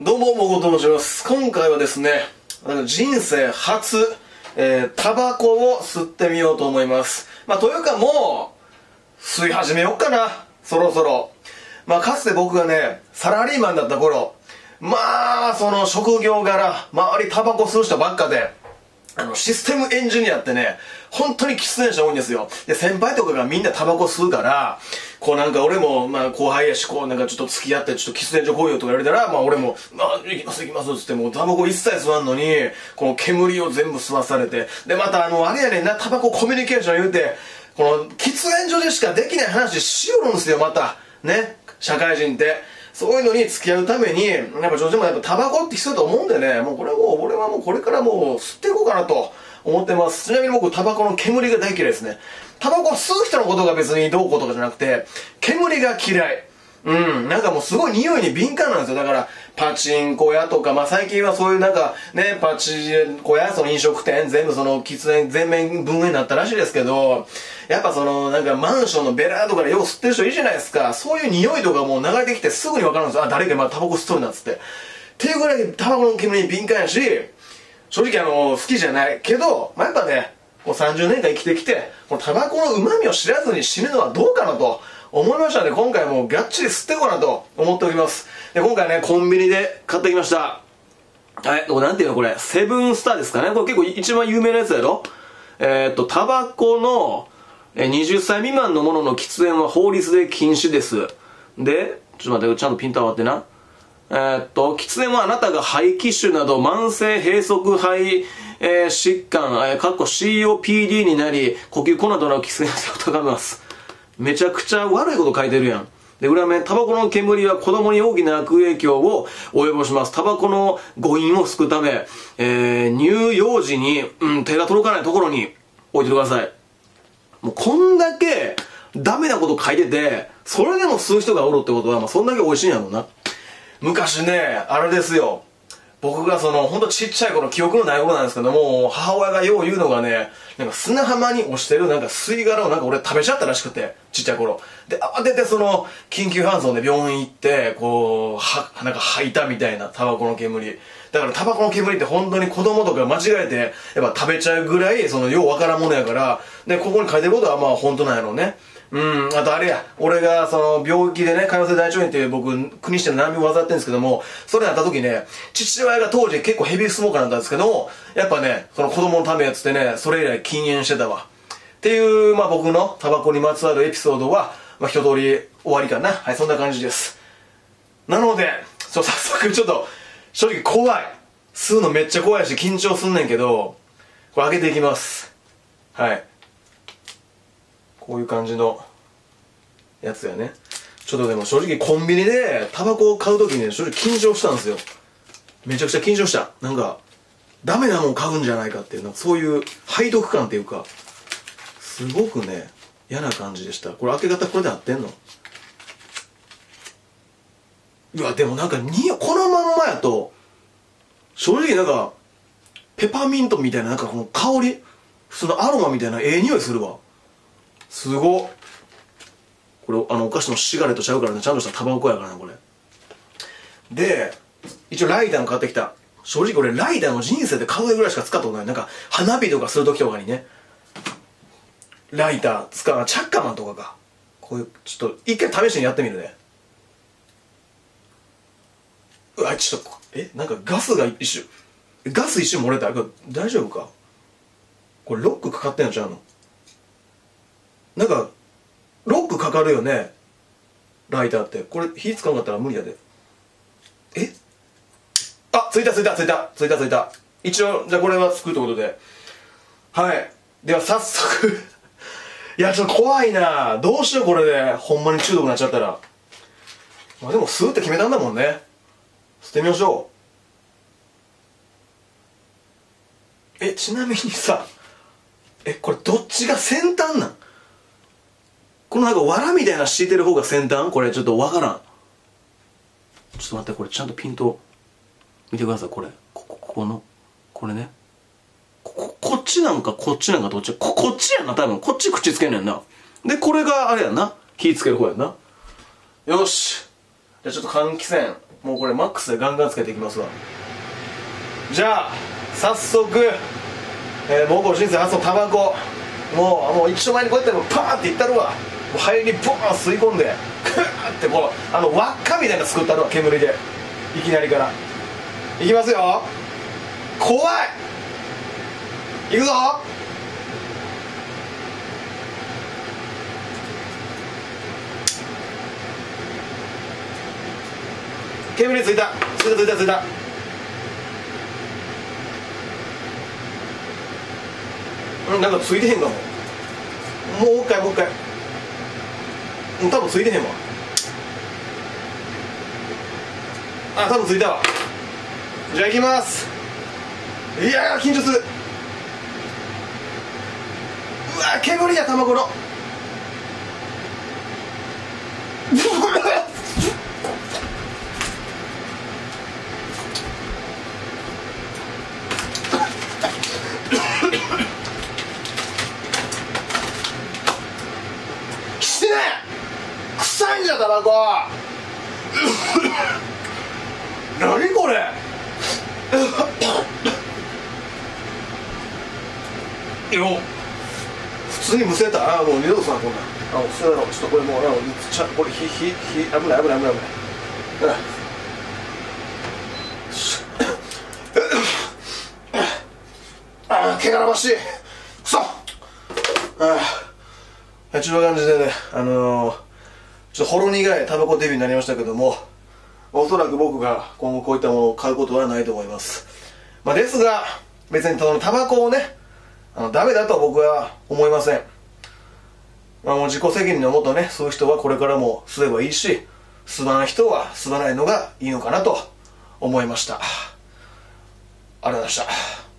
どうも、もこと申します。今回はですね、人生初、タバコを吸ってみようと思います。というかもう、吸い始めよっかな。そろそろ。かつて僕がね、サラリーマンだった頃、その職業柄、周りタバコ吸う人ばっかで、システムエンジニアってね、本当に喫煙者多いんですよ。で、先輩とかがみんなタバコ吸うから、俺も、後輩やし、ちょっと付き合って、ちょっと喫煙所来いよとか言われたら、俺も、行きます行きますつって、もうタバコ一切吸わんのに、この煙を全部吸わされて、で、またあれやねんな、タバココミュニケーション言うて、喫煙所でしかできない話しよるんですよ、また。ね。社会人って。そういうのに付き合うために、どうしてもタバコって必要だと思うんでね、俺はもうこれからもう吸っていこうかなと思ってます。ちなみに僕、タバコの煙が大嫌いですね。タバコ吸う人のことが別にどうこうとかじゃなくて、煙が嫌い。もうすごい匂いに敏感なんですよ。だから、パチンコ屋とか、最近はそういうパチンコ屋、飲食店、全部喫煙全面分煙になったらしいですけど、やっぱマンションのベラードからよう吸ってる人いるじゃないですか。そういう匂いとかもう流れてきてすぐにわかるんですよ。誰かタバコ吸っとるなっつって。っていうぐらいタバコの煙に敏感やし、正直好きじゃないけど、やっぱね、30年間生きてきて、タバコの旨味を知らずに死ぬのはどうかなと思いましたので、今回もうがっちり吸っていこうかなと思っております。で、今回ね、コンビニで買ってきました。はい、なんていうのこれ、セブンスターですかね。これ結構一番有名なやつやろ。タバコの20歳未満のものの喫煙は法律で禁止です。で、ちょっと待って、ちゃんとピント合わってな。喫煙はあなたが肺気腫など慢性閉塞肺、疾患、COPD になり、呼吸困難などの喫煙性を高めます。めちゃくちゃ悪いこと書いてるやん。で、裏面、タバコの煙は子供に大きな悪影響を及ぼします。タバコの誤飲を救うため、乳幼児に、手が届かないところに置いてください。もうこんだけダメなこと書いてて、それでも吸う人がおるってことは、そんだけ美味しいんやろうな。昔ね、あれですよ。僕がほんとちっちゃい頃、記憶のない頃なんですけども、母親がよう言うのがね、砂浜に落ちてる吸い殻を俺食べちゃったらしくて、ちっちゃい頃。で、慌てて緊急搬送で病院行って、吐いたみたいな、タバコの煙。だからタバコの煙って本当に子供とか間違えて、やっぱ食べちゃうぐらい、ようわからんものやから、で、ここに書いてることは本当なんやろうね。あとあれや、俺が病気でね、潰瘍性大腸炎っていう僕、国指定の難病を患ってるんですけども、それになった時ね、父親が当時結構ヘビースモーカーだったんですけども、やっぱね、子供のためやつってね、それ以来禁煙してたわ。っていう、僕のタバコにまつわるエピソードは、一通り終わりかな。はい、そんな感じです。なので、早速ちょっと、正直怖い。吸うのめっちゃ怖いし緊張すんねんけど、これ開けていきます。はい。こういう感じのやつやね。ちょっとでも正直コンビニでタバコを買うときに正直緊張したんですよ。めちゃくちゃ緊張した。ダメなもん買うんじゃないかっていう、そういう背徳感っていうか、すごくね、嫌な感じでした。これ開け方これで合ってんの？うわ、でもこのまんまやと、正直ペパーミントみたいなこの香り、そのアロマみたいな匂いするわ。すごっ。これお菓子のシガレットちゃうからね、ちゃんとしたタバコやからね、これ。で、一応ライターも買ってきた。正直俺ライターの人生で買うぐらいしか使ったことない。花火とかするときとかにね、ライター使う、チャッカマンとかか。こういう、ちょっと一回試しにやってみるね。うわ、ちょっと、ガス一瞬漏れた。これ大丈夫か？これロックかかってんのちゃうの？ロックかかるよね、ライターって。これ火つかんかったら無理やで。ついた。一応じゃあこれはつくってことで、はい。では早速いやちょっと怖いな。どうしようこれでほんまに中毒になっちゃったら。でも吸うって決めたんだもんね。吸ってみましょう。ちなみにさ、これどっちが先端なん？この藁みたいな敷いてる方が先端？これちょっとわからん。ちょっと待って、これちゃんとピント見てください。これこれね、こっちなんかこっちなんかどっち？こっちやんな、多分。こっち口つけんねんな。でこれがあれやんな、火つける方やんな。よし、 じゃあちょっと換気扇もうこれマックスでガンガンつけていきますわ。じゃあ早速、もうこの人生初のタバコもう一丁前にこうやってパーンっていったるわ。もう肺にボーン吸い込んでクーってこう輪っかみたいなの作ったるわ、煙でいきなりから。いきますよ。怖い。いくぞ。煙ついたついたついたついた。なんかついてへんかも。もう一回もう一回。多分ついてへんわ。あ、多分ついたわ。じゃあ行きます。いやー緊張する。うわ煙や卵のしてねえ臭いんじゃタバコ何これよ普通にむせた。あもう二度とさこんなん普通だろ。ちょっとこれもうこれ危ない危ない危ない危ない。毛がらましいくそ。ちゅう感じでねちょっとほろ苦いタバコデビューになりましたけども、おそらく僕が今後こういったものを買うことはないと思います。ですが別にタバコをねダメだとは僕は思いません。もう自己責任のもとね、そういう人はこれからも吸えばいいし、吸わない人は吸わないのがいいのかなと思いました。ありがとうございました。